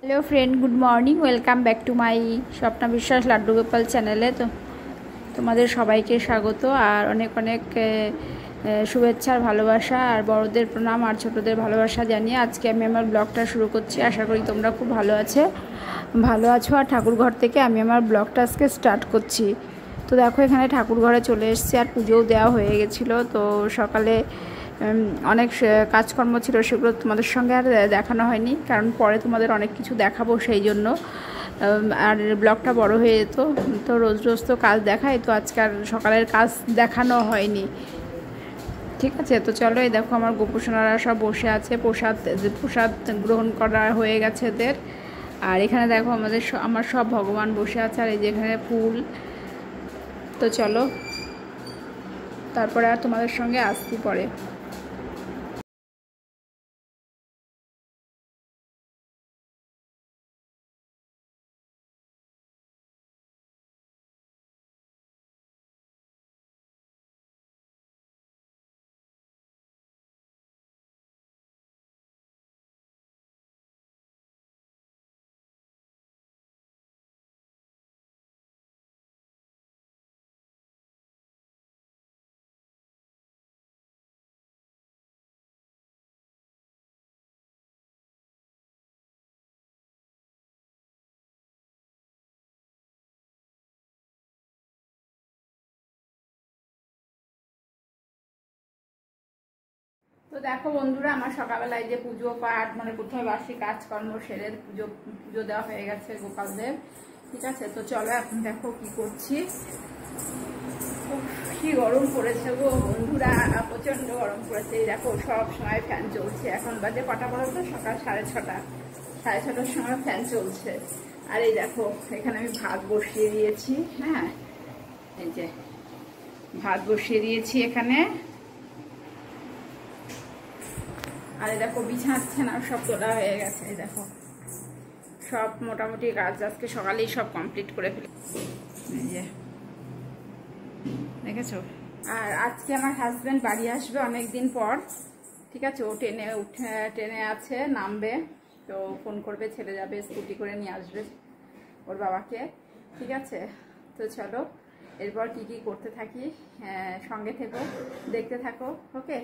Hello friend, good morning. Welcome back to my Swapna Biswas Laddu Gopal चैनेले। तो তোমাদের সবাইকে স্বাগত আর অনেক অনেক শুভেচ্ছা আর ভালোবাসা আর বড়দের প্রণাম আর ছোটদের ভালোবাসা জানিয়ে আজকে আমি আমার ব্লগটা শুরু করছি। আশা করি তোমরা খুব ভালো আছো আর ঠাকুরঘর থেকে আমি আমার ব্লগটা আজকে স্টার্ট করছি। তো দেখো, এখানে ঠাকুরঘরে চলে এসেছি আর পুজোও দেওয়া হয়ে গেছিলো। তো সকালে অনেক কাজকর্ম ছিল, সেগুলো তোমাদের সঙ্গে আর দেখানো হয়নি, কারণ পরে তোমাদের অনেক কিছু দেখাবো, সেই জন্য আর ব্লগটা বড় হয়ে যেত। তো রোজ রোজ তো কাজ দেখায়, তো আজকাল সকালের কাজ দেখানো হয়নি। ঠিক আছে, তো চলো, এই দেখো আমার গোপুসোনারা সব বসে আছে, প্রসাদ গ্রহণ করা হয়ে গেছে এদের। আর এখানে দেখো আমার সব ভগবান বসে আছে, আর এই যে এখানে ফুল। তো চলো, তারপরে আর তোমাদের সঙ্গে আসছি পরে। তো দেখো বন্ধুরা, আমার সকালবেলায় যে পুজো পাঠ মানে কোথাও বাসি কাজকর্ম সেরে পুজো দেওয়া হয়ে গেছে গোপালদের। ঠিক আছে, তো চলো এখন দেখো কি করছি। কি গরম পড়েছে গো বন্ধুরা, প্রচন্ড গরম পড়েছে। এই দেখো সব সময় ফ্যান চলছে। এখন বাজে কটা বলো তো? সকাল 6:30। 6:30টার সময় ফ্যান চলছে। আর এই দেখো এখানে আমি ভাত বসিয়ে দিয়েছি। হ্যাঁ, এই যে ভাত বসিয়ে দিয়েছি এখানে। আর দেখো বিছানাচ্ছে না, সব তোলা হয়ে গেছে। এই দেখো সব মোটামুটি কাজ আজকে সকালেই সব কমপ্লিট করে ফেলেছি। এই যে দেখেছো। আর আজকে আমার হাজবেন্ড বাড়ি আসবে অনেক দিন পর। ঠিক আছে, ও ট্রেনে আছে, নামবে। তো ফোন করবে, ছেড়ে যাবে, স্কুটি করে নিয়ে আসবে ওর বাবাকে। ঠিক আছে, তো চলো এরপর কি কি করতে থাকি, সঙ্গে থেকো, দেখতে থাকো। ওকে,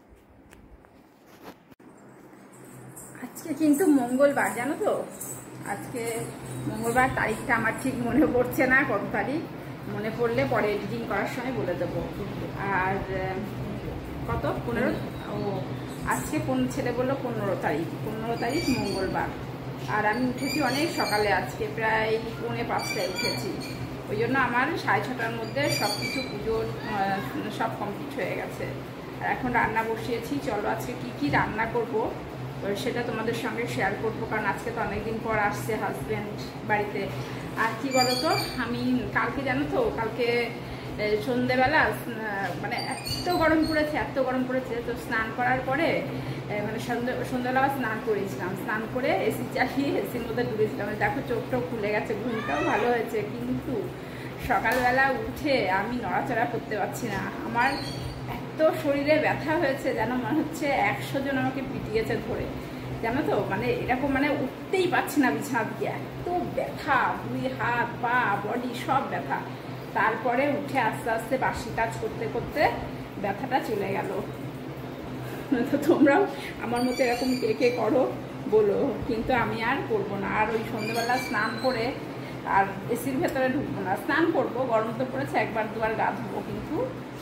আজকে কিন্তু মঙ্গলবার, জানো তো? আজকে মঙ্গলবার, তারিখটা আমার ঠিক মনে পড়ছে না কত তারিখ। মনে পড়লে পরে এডিটিং করার সময় বলে দেবো। আর কত 15? ও আজকে ছেলে বললো 15 তারিখ মঙ্গলবার। আর আমি উঠেছি অনেক সকালে, আজকে প্রায় 4:45টায় উঠেছি। ওই জন্য আমার 6:30টার মধ্যে সব কিছু পুজোর সব কমপ্লিট হয়ে গেছে। আর এখন রান্না বসিয়েছি। চলো আজকে কি কি রান্না করব সেটা তোমাদের সঙ্গে শেয়ার করবো, কারণ আজকে তো অনেকদিন পর আসছে হাজব্যান্ড বাড়িতে। আর কি বলতো, আমি কালকে, জানো তো, কালকে সন্ধেবেলা মানে এত গরম পড়েছে, তো স্নান করার পরে মানে সন্ধ্যাবেলা স্নান করেছিলাম। স্নান করে এসি চালিয়ে এসির মধ্যে ডুবেছিলাম। দেখো চোখটাও খুলে গেছে, ঘুমটাও ভালো হয়েছে, কিন্তু সকালবেলা উঠে আমি নড়াচড়া করতে পারছি না। আমার এত শরীরে ব্যথা হয়েছে, যেন মনে হচ্ছে 100 জন আমাকে পিটিয়েছে ধরে, জানো তো। মানে এরকম, মানে উঠতেই পারছি না বিছানা থেকে, এত ব্যথা, 2 হাত পা বডি সব ব্যথা। তারপরে উঠে আস্তে আস্তে বাসি কাজ করতে করতে ব্যথাটা চলে গেল। তো তোমরাও আমার মতো এরকম কে কে করো বলো, কিন্তু আমি আর করবো না। আর ওই সন্ধ্যেবেলা স্নান করে আর এসির ভেতরে ঢুকবো না। স্নান করবো, গরম তো পড়েছে, 1-2 বার গা ধুবো, কিন্তু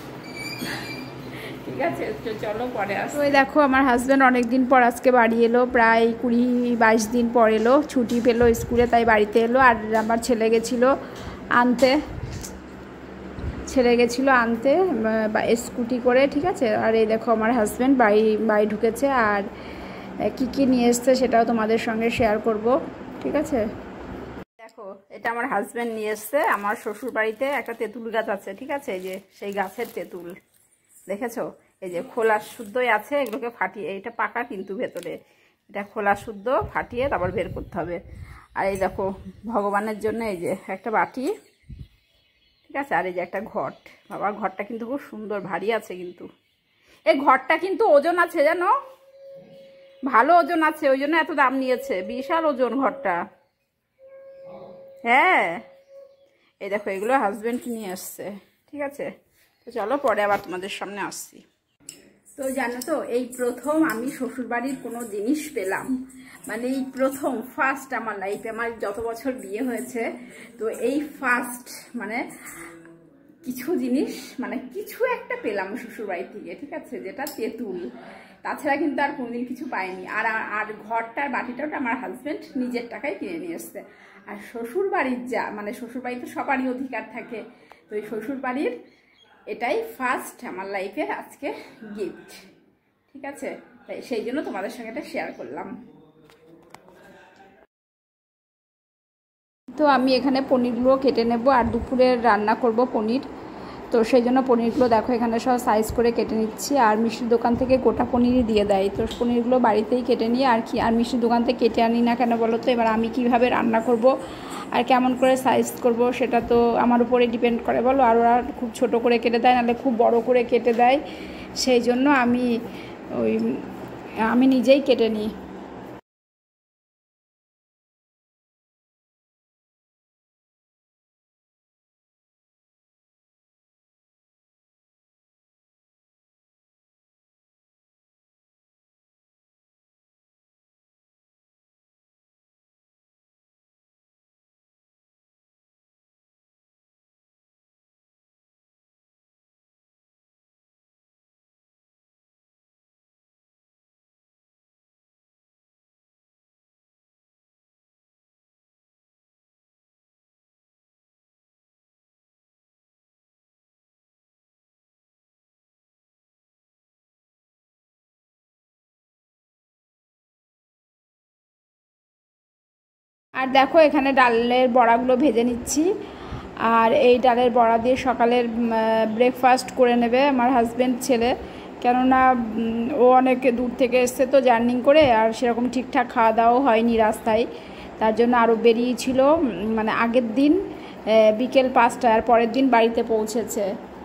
ঠিক আছে। চলো পরে আসো। ওই দেখো আমার হাজব্যান্ড অনেকদিন পর আজকে বাড়ি এলো, প্রায় 20-22 দিন পর এলো। ছুটি পেলো স্কুলে, তাই বাড়িতে এলো। আর আমার ছেলে গেছিলো আনতে স্কুটি করে। ঠিক আছে, আর এই দেখো আমার হাজব্যান্ড বাড়ি ঢুকেছে। আর কি কি নিয়ে এসছে সেটাও তোমাদের সঙ্গে শেয়ার করব। ঠিক আছে, দেখো এটা আমার হাজব্যান্ড নিয়ে এসছে। আমার শ্বশুর বাড়িতে একটা তেঁতুল গাছ আছে, ঠিক আছে, এই যে সেই গাছের তেঁতুল, দেখেছো? এই যে খোলা শুদ্ধই আছে, এগুলোকে ফাটিয়ে, এটা পাকা কিন্তু ভেতরে, এটা খোলা শুদ্ধ, ফাটিয়ে তারপর বের করতে হবে। আর এই দেখো ভগবানের জন্য এই যে একটা বাটি, ঠিক আছে। আর এই যে একটা ঘট। বাবা, ঘরটা কিন্তু খুব সুন্দর, ভারী আছে কিন্তু। এই ঘরটা কিন্তু ওজন আছে, জানো? ভালো ওজন আছে, ওই জন্য এত দাম নিয়েছে, বিশাল ওজন ঘরটা। হ্যাঁ, এই দেখো এগুলো হাজবেন্ড নিয়ে আসছে, ঠিক আছে। তো চলো পরে আবার তোমাদের সামনে আসছি। তো জানো তো, এই প্রথম আমি শ্বশুরবাড়ির কোনো জিনিস পেলাম, মানে এই প্রথম ফার্স্ট আমার লাইফে, আমার যত বছর বিয়ে হয়েছে তো এই ফার্স্ট মানে কিছু জিনিস, মানে কিছু একটা পেলাম শ্বশুরবাড়ি থেকে, ঠিক আছে, যেটা তেঁতুল। তাছাড়া কিন্তু আর কোনোদিন কিছু পাইনি। আর আর ঘরটার বাটিটাও আমার হাজবেন্ড নিজের টাকায় কিনে নিয়ে এসছে। আর শ্বশুরবাড়ির যা মানে শ্বশুরবাড়িতে সবারই অধিকার থাকে, তো এই শ্বশুরবাড়ির এটাই ফার্স্ট আমার লাইফের আজকে গিফট, ঠিক আছে। তাই সেই জন্য তোমাদের সঙ্গে এটা শেয়ার করলাম। তো আমি এখানে পনিরগুলো কেটে নেব, আর দুপুরে রান্না করব পনির। তো সেই জন্য পনিরগুলো দেখো এখানে সব সাইজ করে কেটে নিচ্ছি। আর মিষ্টির দোকান থেকে গোটা পনিরই দিয়ে দেয়, তো পনিরগুলো বাড়িতেই কেটে নিই আর কি। আর মিষ্টির দোকান থেকে কেটে আনি না কেন বলো তো, এবার আমি কিভাবে রান্না করব আর কেমন করে সাইজ করব সেটা তো আমার উপরে ডিপেন্ড করে বলো। আর ওরা খুব ছোট করে কেটে দেয়, নাহলে খুব বড় করে কেটে দেয়, সেই জন্য আমি নিজেই কেটে নিই। আর দেখো এখানে ডালের বড়াগুলো ভেজে নিচ্ছি। আর এই ডালের বড়া দিয়ে সকালের ব্রেকফাস্ট করে নেবে আমার হাজব্যান্ড ছেলে, কেননা ও অনেক দূর থেকে এসছে তো জার্নি করে, আর সেরকম ঠিকঠাক খাওয়া দাওয়াও হয়নি রাস্তায়, তার জন্য আরও বেরিয়েছিল। মানে আগের দিন বিকেল 5টায়, আর পরের দিন বাড়িতে পৌঁছেছে।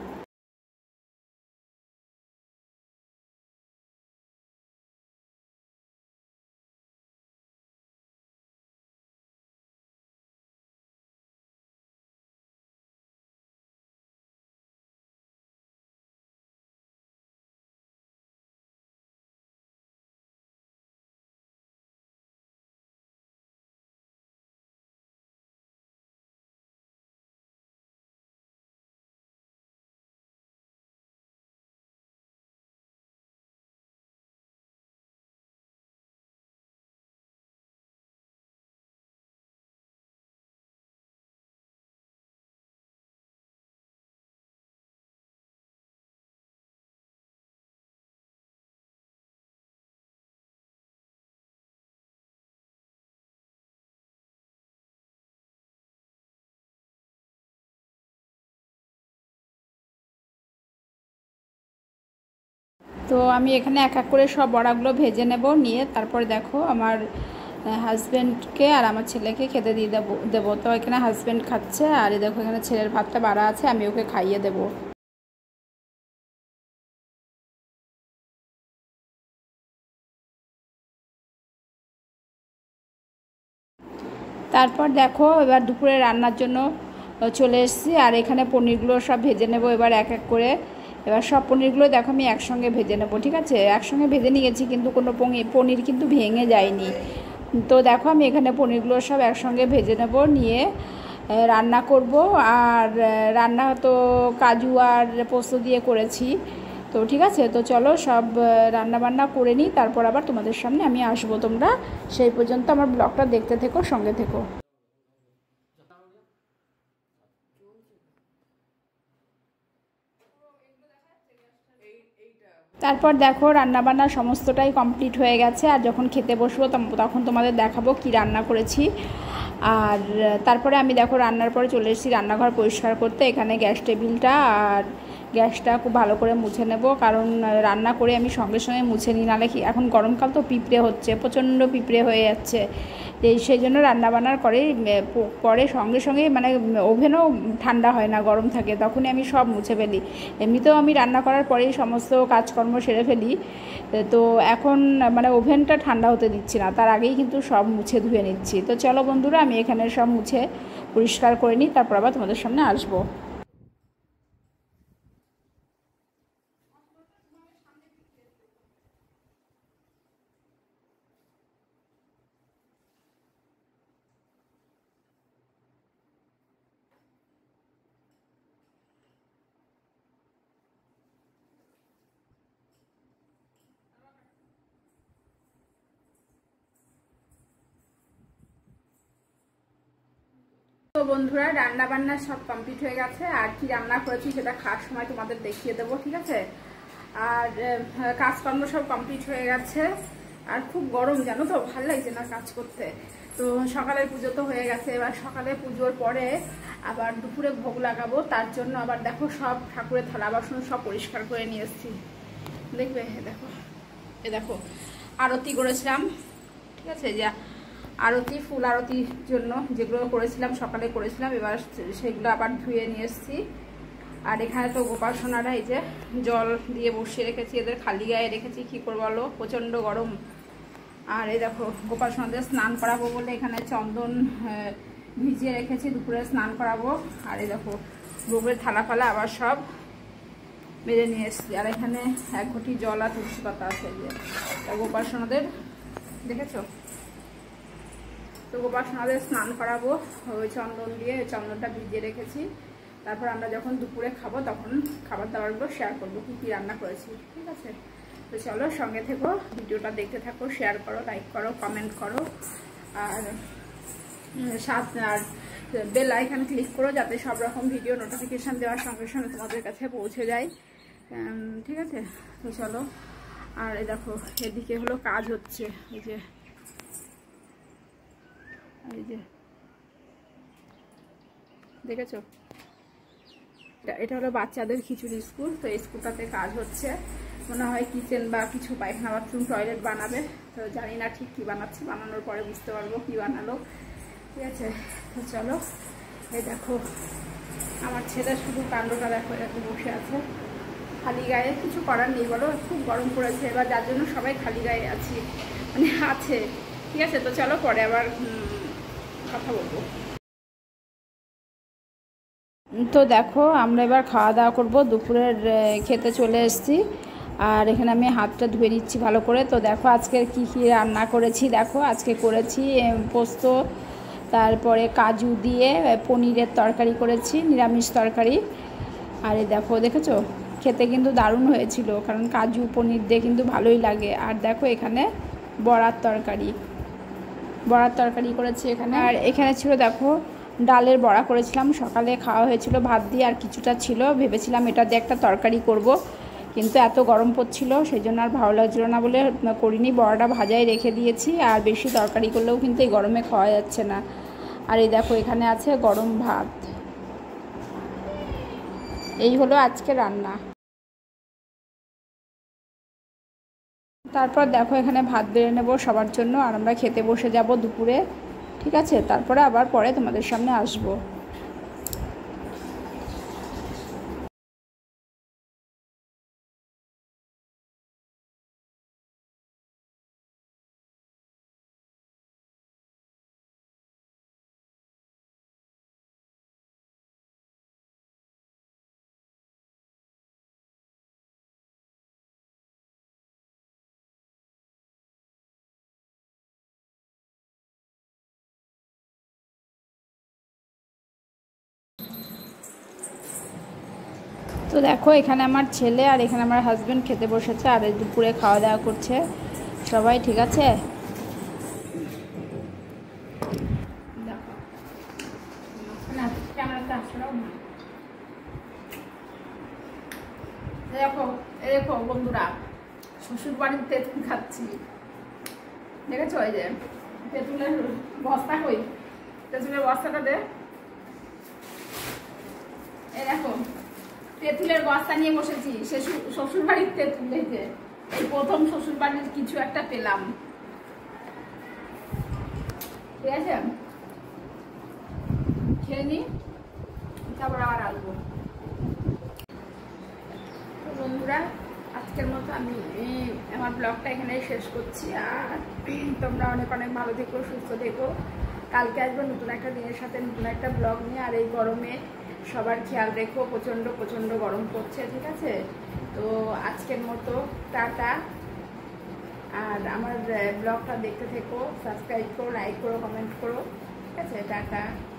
তো আমি এখানে এক এক করে সব বড়াগুলো ভেজে নেব, নিয়ে তারপরে দেখো আমার হাজব্যান্ডকে আর আমার ছেলেকে খেতে দিয়ে দেবো। তো এখানে হাজব্যান্ড খাচ্ছে, আর দেখো এখানে ছেলের ভাতটা বাড়া আছে, আমি ওকে খাইয়ে দেবো। তারপর দেখো এবার দুপুরে রান্নার জন্য চলে এসেছি। আর এখানে পনিরগুলো সব ভেজে নেব এবার এক এক করে। এবার সব পনিরগুলো দেখো আমি একসঙ্গে ভেজে নেব, ঠিক আছে। একসঙ্গে ভেজে নিয়েছি, কিন্তু কোনো পনির কিন্তু ভেঙে যায়নি। তো দেখো আমি এখানে পনিরগুলো সব একসঙ্গে ভেজে নেব, নিয়ে রান্না করব। আর রান্না তো কাজু আর পোস্ত দিয়ে করেছি, তো ঠিক আছে। তো চলো সব রান্না বান্না করে নিই, তারপর আবার তোমাদের সামনে আমি আসবো। তোমরা সেই পর্যন্ত আমার ব্লগটা দেখতে থেকো, সঙ্গে থেকো। তারপর দেখো রান্নাবান্না সমস্তটাই কমপ্লিট হয়ে গেছে। আর যখন খেতে বসবো তখন তোমাদের দেখাবো কি রান্না করেছি। আর তারপরে আমি দেখো রান্নার পরে চলে এসেছি রান্নাঘর পরিষ্কার করতে। এখানে গ্যাস টেবিলটা আর গ্যাসটা খুব ভালো করে মুছে নেব, কারণ রান্না করে আমি সঙ্গে সঙ্গে মুছে নিই, নাহলে কি এখন গরমকাল তো পিঁপড়ে হচ্ছে, প্রচণ্ড পিঁপড়ে হয়ে যাচ্ছে। সেই জন্য রান্নাবান্নার পরে সঙ্গে সঙ্গে মানে ওভেনও ঠান্ডা হয় না, গরম থাকে, তখনই আমি সব মুছে ফেলি। এমনিতেও আমি রান্না করার পরেই সমস্ত কাজকর্ম সেরে ফেলি। তো এখন মানে ওভেনটা ঠান্ডা হতে দিচ্ছি না, তার আগেই কিন্তু সব মুছে ধুয়ে নিচ্ছি। তো চলো বন্ধুরা, আমি এখানে সব মুছে পরিষ্কার করে নিই, তারপর আবার তোমাদের সামনে আসবো। তো বন্ধুরা, রান্না বান্না সব কমপ্লিট হয়ে গেছে। আর কি রান্না করেছি সেটা খাওয়ার সময় তোমাদের দেখিয়ে দেবো, ঠিক আছে? আর কাজকর্ম সব কমপ্লিট হয়ে গেছে। আর খুব গরম জানো তো, ভালো লাগছে না কাজ করতে। তো সকালের পুজো তো হয়ে গেছে, এবার সকালে পুজোর পরে আবার দুপুরে ভোগ লাগাবো। তার জন্য আবার দেখো সব ঠাকুরের থালা বাসন সব পরিষ্কার করে নিয়ে এসেছি। দেখবে দেখো, দেখো আরতি করেছিলাম, ঠিক আছে? যা আরতি, ফুল আরতির জন্য যেগুলো করেছিলাম সকালে করেছিলাম, এবার সেগুলো আবার ধুয়ে নিয়ে এসেছি। আর এখানে তো গোপাল সোনারা এই যে জল দিয়ে বসিয়ে রেখেছি, এদের খালি গায়ে রেখেছি, কী করবো বলো, প্রচণ্ড গরম। আর এই দেখো গোপাল সোনাদের স্নান করাবো বলে এখানে চন্দন ভিজিয়ে রেখেছি, দুপুরে স্নান করাবো। আর এই দেখো ভোগের থালা ফালা আবার সব বেড়ে নিয়ে এসেছি। আর এখানে এক ঘটি জল আর তুলসী পাতা আছে, যে গোপাল সোনাদের, দেখেছো? তো গোপাল সোনাদের স্নান করাবো ওই চন্দন দিয়ে, চন্দনটা ভিজিয়ে রেখেছি। তারপর আমরা যখন দুপুরে খাবো তখন খাবার দাবারগুলো শেয়ার করবো, কী কী রান্না করেছি, ঠিক আছে? তো চলো সঙ্গে থেকো, ভিডিওটা দেখতে থাকো, শেয়ার করো, লাইক করো, কমেন্ট করো, আর আর বেল আইকন ক্লিক করো, যাতে সব রকম ভিডিও নোটিফিকেশান দেওয়ার সঙ্গে সঙ্গে তোমাদের কাছে পৌঁছে যায়, ঠিক আছে? তো চলো। আর এই দেখো এদিকে হলো কাজ হচ্ছে, এই যে দেখেছো, এটা হলো বাচ্চাদের খিচুড়ি স্কুল। তো এই স্কুলটাতে কাজ হচ্ছে, মনে হয় কিচেন বা কিছু পায়খানা বাথরুম টয়লেট বানাবে। তো জানি না ঠিক কী বানাচ্ছে, বানানোর পরে বুঝতে পারবো কী বানালো, ঠিক আছে? তো চলো। এই দেখো আমার ছেলে শুধু কাণ্ডটা দেখো, এরকম বসে আছে খালি গায়ে, কিছু করার নেই বলো, খুব গরম পড়েছে এবার, যার জন্য সবাই খালি গায়ে আছি, মানে আছে, ঠিক আছে? তো চলো পরে আবার কথা বলবো। তো দেখো আমরা এবার খাওয়া দাওয়া করবো, দুপুরের খেতে চলে এসেছি। আর এখানে আমি হাতটা ধুয়ে নিচ্ছি ভালো করে। তো দেখো আজকে কি কি রান্না করেছি, দেখো আজকে করেছি পোস্ত, তারপরে কাজু দিয়ে পনিরের তরকারি করেছি, নিরামিষ তরকারি। আর এই দেখো, দেখেছো খেতে কিন্তু দারুণ হয়েছিল, কারণ কাজু পনির দিয়ে কিন্তু ভালোই লাগে। আর দেখো এখানে বড়ার তরকারি করেছি এখানে। আর এখানে ছিল দেখো ডালের বড়া করেছিলাম, সকালে খাওয়া হয়েছিল ভাত দিয়ে, আর কিছুটা ছিল, ভেবেছিলাম এটা দিয়ে একটা তরকারি করব, কিন্তু এত গরম পড়ছিল সেই জন্য আর ভালো লাগছিল না বলে করিনি। বড়াটা ভাজাই রেখে দিয়েছি, আর বেশি তরকারি করলেও কিন্তু এই গরমে খাওয়া যাচ্ছে না। আর এই দেখো এখানে আছে গরম ভাত। এই হলো আজকে রান্না। তারপর দেখো এখানে ভাত বেড়ে নেবো সবার জন্য, আর আমরা খেতে বসে যাব দুপুরে, ঠিক আছে? তারপরে আবার পরে তোমাদের সামনে আসবো। তো দেখো এখানে আমার ছেলে আর এখানে আমার হাজব্যান্ড খেতে বসেছে, আর দুপুরে খাওয়া দাওয়া করছে সবাই, ঠিক আছে? দেখো দেখো বন্ধুরা, শ্বশুর বাড়ির তেঁতুল খাচ্ছি, দেখেছো? ওই যে তেঁতুলের বস্তা, কই তেঁতুলের বস্তাটা দে, এই দেখো তেঁতুলের বস্তা নিয়ে বসেছি, সে শ্বশুর বাড়ির তেঁতুল, এই প্রথম শ্বশুর বাড়ির কিছু একটা পেলাম। ঠিক আছে, খেয়ে নিই, তারপর আবার আসবো। তো বন্ধুরা, আজকের মতো আমি আমার ব্লগটা এখানে শেষ করছি। আর তোমরা অনেক অনেক ভালো থেকো, সুস্থ থেকো। কালকে আসবো নতুন একটা দিনের সাথে, নতুন একটা ব্লগ নিয়ে। আর এই গরমে সবার খেয়াল রেখো, প্রচণ্ড প্রচণ্ড গরম পড়ছে, ঠিক আছে? তো আজকের মতো টাটা। আর আমার ব্লগটা দেখতে থেকো, সাবস্ক্রাইব করো, লাইক করো, কমেন্ট করো, ঠিক আছে? টাটা।